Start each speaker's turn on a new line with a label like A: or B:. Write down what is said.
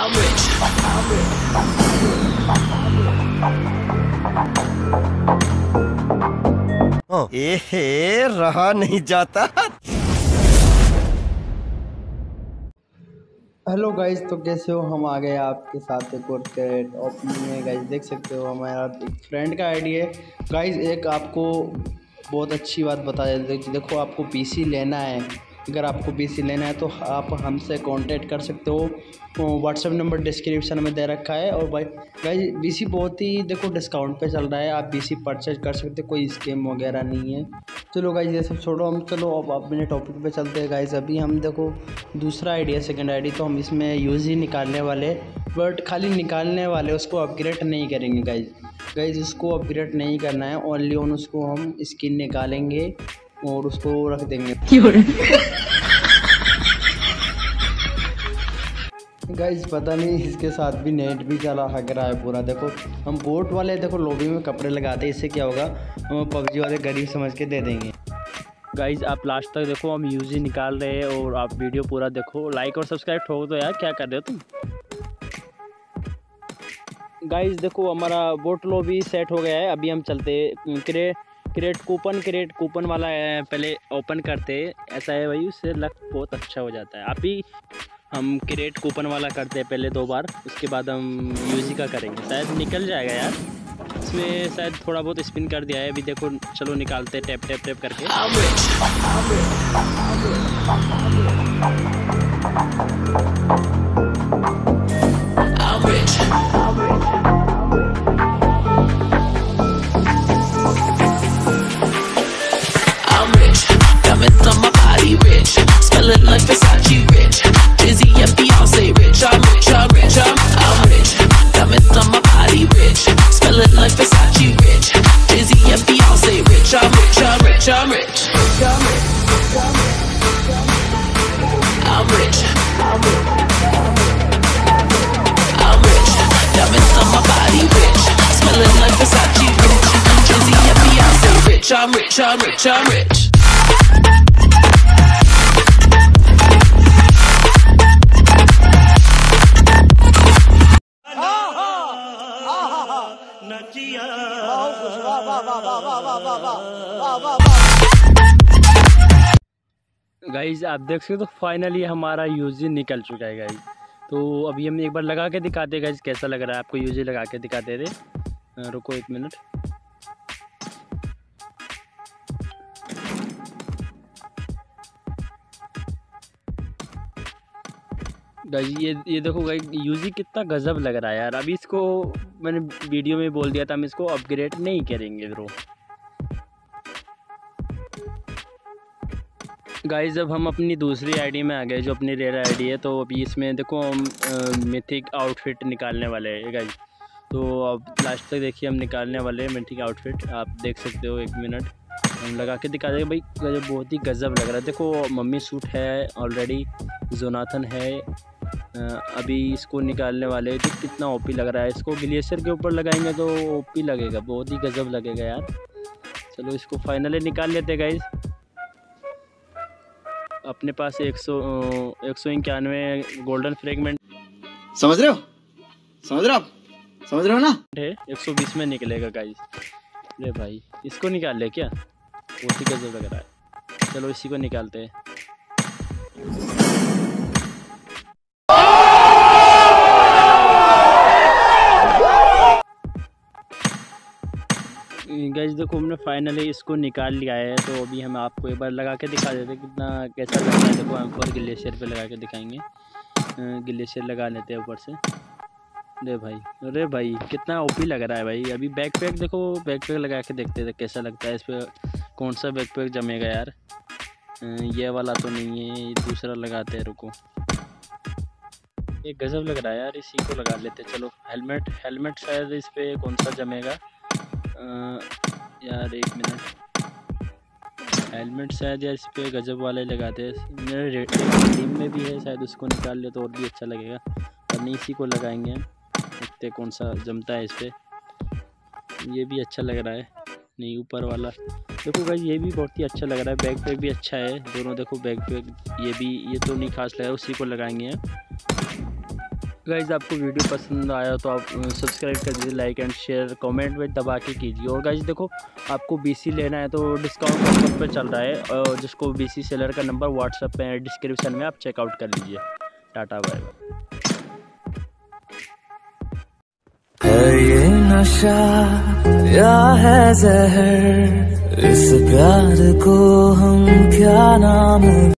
A: एहे रहा नहीं जाता।
B: हेलो गाइज, तो कैसे हो? हम आ गए आपके साथ एक और कैरेट ओपनिंग में। गाइज देख सकते हो हमारा एक फ्रेंड का आईडी है। गाइज एक आपको बहुत अच्छी बात बता देते हैं कि देखो, आपको पीसी लेना है। अगर आपको पीसी लेना है तो आप हमसे कांटेक्ट कर सकते हो। व्हाट्सएप नंबर डिस्क्रिप्शन में दे रखा है। और भाई गाइज पीसी बहुत ही देखो डिस्काउंट पे चल रहा है, आप पीसी परचेज कर सकते हो, कोई स्कीम वगैरह नहीं है। चलो गाइज ये सब छोड़ो, हम चलो अब अपने टॉपिक पे चलते हैं। गाइज अभी हम देखो दूसरा आईडी है, सेकंड आईडी, तो हम इसमें यूज़ ही निकालने वाले, बट खाली निकालने वाले, उसको अपग्रेड नहीं करेंगे। गाइज उसको अपग्रेड नहीं करना है, ओनली ऑन उसको हम स्किन निकालेंगे और उसको रख देंगे। गाइज पता नहीं इसके साथ भी नेट भी चला हक रहा है पूरा। देखो हम बोट वाले देखो लॉबी में कपड़े लगाते हैं, इससे क्या होगा, हम पबजी वाले गरीब समझ के दे देंगे।
C: गाइज आप लास्ट तक देखो, हम यूजी निकाल रहे हैं और आप वीडियो पूरा देखो। लाइक और सब्सक्राइब ठोक दो यार, क्या कर रहे हो तुम। गाइज देखो हमारा बोट लॉबी सेट हो गया है। अभी हम चलते क्रेट कूपन वाला है, पहले ओपन करते। ऐसा है भाई, उससे लक बहुत अच्छा हो जाता है। अभी हम क्रेट कूपन वाला करते हैं पहले 2 बार, उसके बाद हम यूजी का करेंगे। शायद निकल जाएगा यार, इसमें शायद थोड़ा बहुत स्पिन कर दिया है। अभी देखो चलो निकालते टैप टैप टैप करके। I'm rich. गाइज आप देख सकते हो, तो फाइनली हमारा यूजी निकल चुका है गाइज। तो अभी हम एक बार लगा के दिखाते हैं गाइज, कैसा लग रहा है आपको। यूजी लगा के दिखाते थे, रुको 1 मिनट। गाइज ये देखो गाइज, यूजी कितना गजब लग रहा है यार। अभी इसको मैंने वीडियो में बोल दिया था, हम इसको अपग्रेड नहीं करेंगे ब्रो। गाइज अब हम अपनी दूसरी आईडी में आ गए, जो अपनी रेयर आईडी है। तो अभी इसमें देखो हम मिथिक आउटफिट निकालने वाले हैं गाइज। तो अब लास्ट तक देखिए, हम निकालने वाले हैं मिथिक आउटफिट। आप देख सकते हो, 1 मिनट हम लगा के दिखा देंगे भाई। गजब, बहुत ही गजब लग रहा है। देखो मम्मी सूट है ऑलरेडी, जोनाथन है। अभी इसको निकालने वाले हैं, तो कितना ओपी लग रहा है। इसको ग्लेशियर के ऊपर लगाएंगे तो ओपी लगेगा, बहुत ही गजब लगेगा यार। चलो इसको फाइनली निकाल लेते हैं गाइज। अपने पास 191 गोल्डन फ्रेगमेंट
D: समझ रहे हो ना?
C: 120 में निकलेगा गाइज। अरे भाई इसको निकाल ले क्या, बहुत ही गजब लग रहा है। चलो इसी को निकालते हैं। गाइज देखो हमने फाइनली इसको निकाल लिया है। तो अभी हम आपको एक बार लगा के दिखा देते हैं कितना कैसा लग रहा है। देखो हम ऊपर ग्लेशियर पे लगा के दिखाएंगे। ग्लेशियर लगा लेते हैं ऊपर से। अरे भाई कितना ओपी लग रहा है भाई। अभी बैकपैक देखो, बैकपैक लगा के देखते थे कैसा लगता है। इस पर कौन सा बैकपैक जमेगा यार। ये वाला तो नहीं है, ये दूसरा लगाते हैं। रुको, ये गजब लग रहा है यार, इसी को लगा लेते। चलो हेलमेट शायद इस पर कौन सा जमेगा यार। 1 मिनट, हेलमेट शायद यार इस पर गजब वाले लगाते हैं। मेरे टीम में भी है, शायद उसको निकाल ले तो और भी अच्छा लगेगा। और नहीं, इसी को लगाएंगे हम, देखते कौन सा जमता है इस पर। ये भी अच्छा लग रहा है। नहीं, ऊपर वाला देखो भाई, ये भी बहुत ही अच्छा लग रहा है। बैक पैक भी अच्छा है दोनों। देखो बैक पैक ये तो नहीं खास लगा, उसी को लगाएंगे। गाइज़ आपको वीडियो पसंद आया तो आप सब्सक्राइब कर दीजिए, लाइक एंड शेयर कमेंट में दबा के कीजिए। और गाइज़ देखो, आपको BC लेना है तो डिस्काउंट ऑफर पे चल रहा है, और जिसको BC सेलर का नंबर व्हाट्सएप पे डिस्क्रिप्शन में आप चेकआउट कर लीजिए। Tata bye bye.
D: है ये नशा या है जहर, इस प्यार को हम क्या नाम